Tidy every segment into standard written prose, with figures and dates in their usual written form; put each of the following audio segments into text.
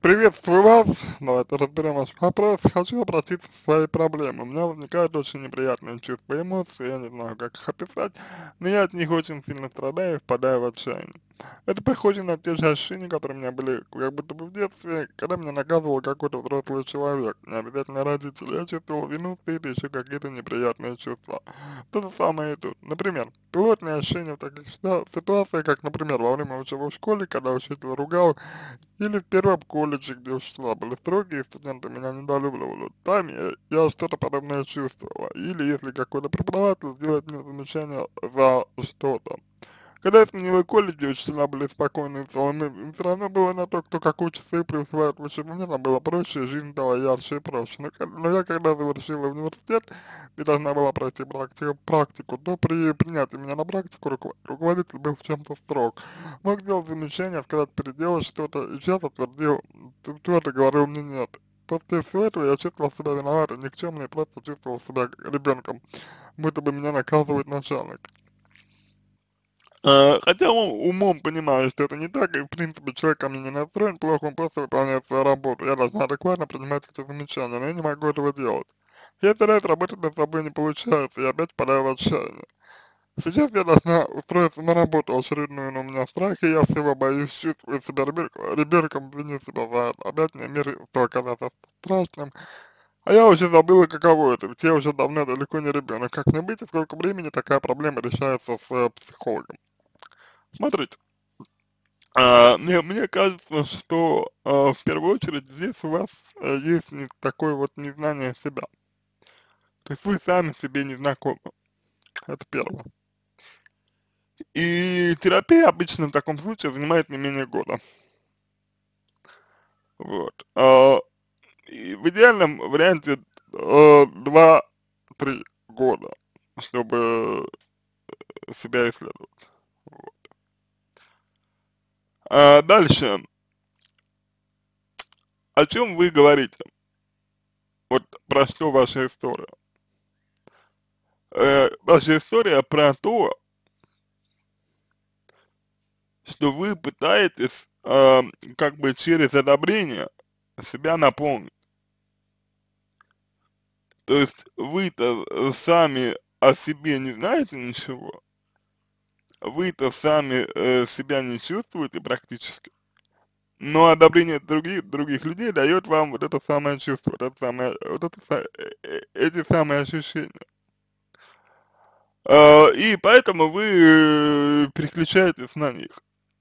Приветствую вас. Давайте разберем ваш вопрос. Хочу обратиться со своей проблемой. У меня возникают очень неприятные чувства и эмоции, я не знаю, как их описать, но я от них очень сильно страдаю и впадаю в отчаяние. Это похоже на те же ощущения, которые у меня были как будто бы в детстве, когда меня наказывал какой-то взрослый человек, не обязательно родители. Я чувствовал вину, стыд и еще какие-то неприятные чувства. То же самое и тут. Например, пилотные ощущения в таких ситуациях, как, например, во время учебы в школе, когда учитель ругал, или в первом колледже, где учителя были строгие, и студенты меня недолюбливали. Там я что-то подобное чувствовала. Или если какой-то преподаватель сделает мне замечание за что-то. Когда я сменила колледж, где учителя были спокойны, им все равно было на то, кто какие часы преуспевает в учебе. Мне там было проще, жизнь стала ярче и проще. Но я когда завершила университет и должна была пройти практику, то при принятии меня на практику руководитель был в чем-то строг. Мог сделать замечание, сказать переделать что-то, и часто твердил, твердо говорил мне нет. После всего этого я чувствовал себя виноватым, никчемным и просто чувствовал себя ребенком, будто бы меня наказывает начальник. Хотя умом понимаю, что это не так, и в принципе человек ко мне не настроен плохо, он просто выполняет свою работу. Я должна адекватно принимать эти замечания, но я не могу этого делать. Я стараюсь работать над собой, не получается, и опять впадаю в отчаяние. Сейчас я должна устроиться на работу очередную, но у меня страх, и я всего боюсь, чувствую себя ребенком, виню себя за это. Опять мне мир стал казаться страшным, а я уже забыла, каково это, ведь я уже давно далеко не ребенок. Как мне быть и сколько времени такая проблема решается с психологом? Смотрите. Мне кажется, что в первую очередь здесь у вас есть такое вот незнание себя. То есть вы сами себе не знакомы. Это первое. И терапия обычно в таком случае занимает не менее года. Вот. И в идеальном варианте 2-3 года, чтобы себя исследовать. Вот. Дальше. О чем вы говорите? Вот про что ваша история? Ваша история про то, что вы пытаетесь, как бы через одобрение себя наполнить. То есть вы-то сами о себе не знаете ничего, вы-то сами себя не чувствуете практически, но одобрение других людей дает вам вот это самое чувство, эти самые ощущения. И поэтому вы переключаетесь на них.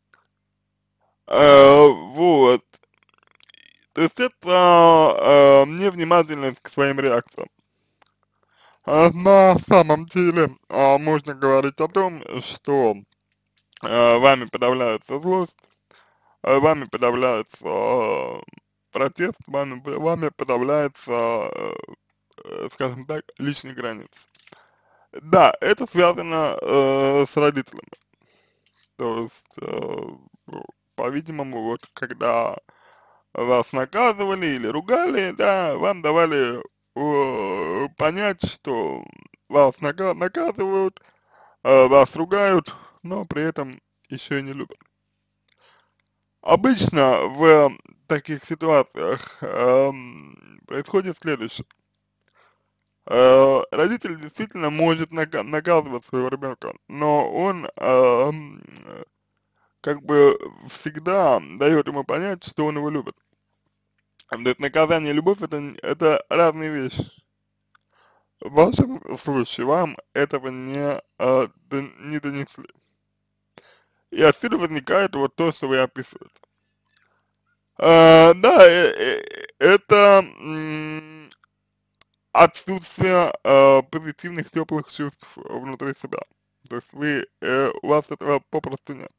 Вот. То есть это невнимательность к своим реакциям. На самом деле можно говорить о том, что вами подавляется злость, вами подавляется протест, вами подавляется, скажем так, личные границы. Да, это связано с родителями. То есть, ну, по-видимому, вот когда вас наказывали или ругали, да, вам давали понять, что вас наказывают, вас ругают, но при этом еще и не любят. Обычно в таких ситуациях происходит следующее. Родитель действительно может наказывать своего ребенка, но он как бы всегда дает ему понять, что он его любит. То есть наказание и любовь это разные вещи. В вашем случае вам этого не донесли. И отсюда возникает вот то, что вы описываете. Да, это отсутствие позитивных теплых чувств внутри себя. То есть у вас этого попросту нет.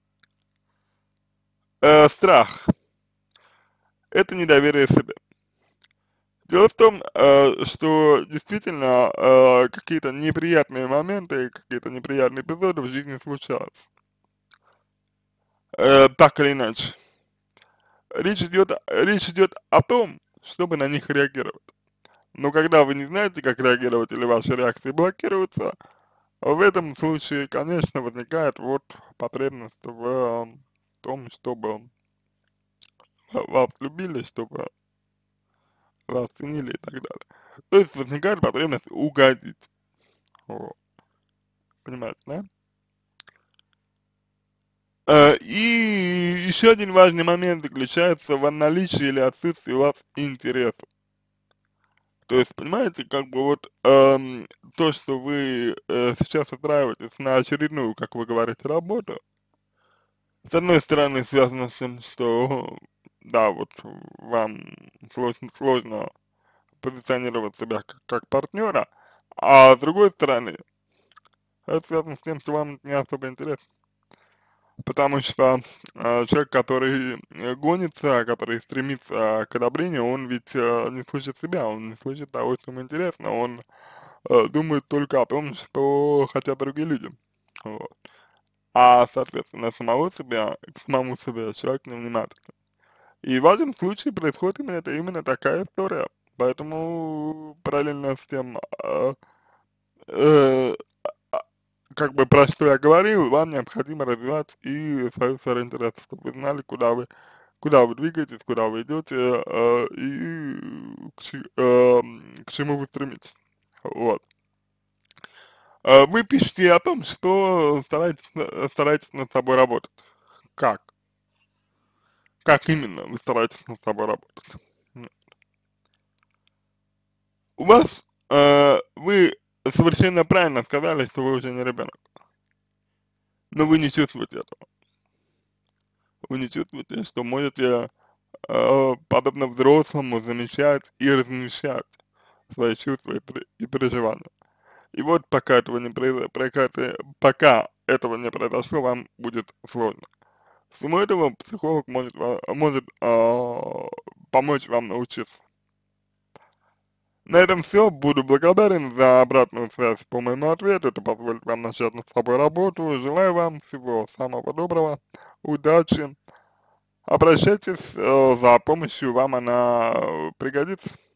Страх– это недоверие себе. Дело в том, что действительно какие-то неприятные моменты, какие-то неприятные эпизоды в жизни случаются. Так или иначе. Речь идет о том, чтобы на них реагировать. Но когда вы не знаете, как реагировать, или ваши реакции блокируются, в этом случае, конечно, возникает вот потребность в том, чтобы вас любили, чтобы вас ценили и так далее. То есть возникает потребность угодить, вот, понимаете, да? И еще один важный момент заключается в наличии или отсутствии у вас интересов. То есть, понимаете, как бы вот то, что вы сейчас устраиваетесь на очередную, как вы говорите, работу, с одной стороны связано с тем, что да, вот вам сложно позиционировать себя как партнера, а с другой стороны, это связано с тем, что вам не особо интересно. Потому что человек, который гонится, который стремится к одобрению, он ведь не слышит себя, он не слышит того, что ему интересно, он думает только о том, что хотят другие люди. Вот. А, соответственно, к самому себе человек невнимательный. И в этом случае происходит именно такая история. Поэтому параллельно с тем, э, а, как бы про что я говорил, вам необходимо развивать и свою сферу интересов, чтобы вы знали, куда вы двигаетесь, куда вы идете, и к чему вы стремитесь. Вот. Вы пишете о том, что стараетесь над собой работать. Как? Как именно вы стараетесь над собой работать? У вас, вы совершенно правильно сказали, что вы уже не ребенок, но вы не чувствуете этого. Вы не чувствуете, что можете, подобно взрослому, замечать и размещать свои чувства и переживания. И вот пока этого не произошло, вам будет сложно. Всему этому психолог может помочь вам научиться. На этом все. Буду благодарен за обратную связь по моему ответу. Это позволит вам начать над собой работу. Желаю вам всего самого доброго, удачи. Обращайтесь за помощью, вам она пригодится.